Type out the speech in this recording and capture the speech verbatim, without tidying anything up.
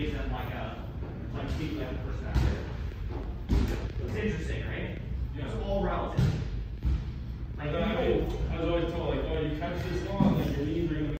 gives them like a like completely other perspective. It's interesting, right? Yeah. It's all relative. Like I, I was always told, like, oh, you catch this long, like your knees are going to